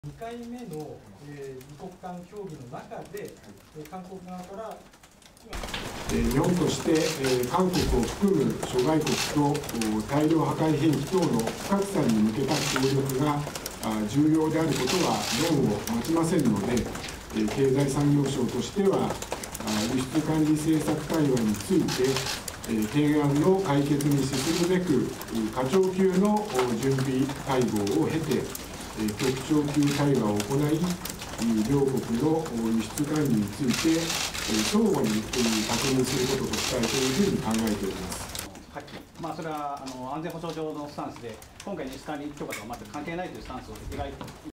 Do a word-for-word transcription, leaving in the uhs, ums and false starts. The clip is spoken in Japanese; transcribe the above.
にかいめの、えー、二国間協議の中で、えー、韓国側から日本として、えー、韓国を含む諸外国と大量破壊兵器等の不拡散に向けた協力が重要であることは論を待ちませんので、えー、経済産業省としては輸出管理政策対話について、えー、懸案の解決に進むべく課長級の準備会合を経て局長級対話を行い、両国の輸出管理について相互に確認することとしたいというふうに考えております。 はっきり、まあ、それはあの安全保障上のスタンスで、今回の輸出管理許可とは全く関係ないというスタンスを描いて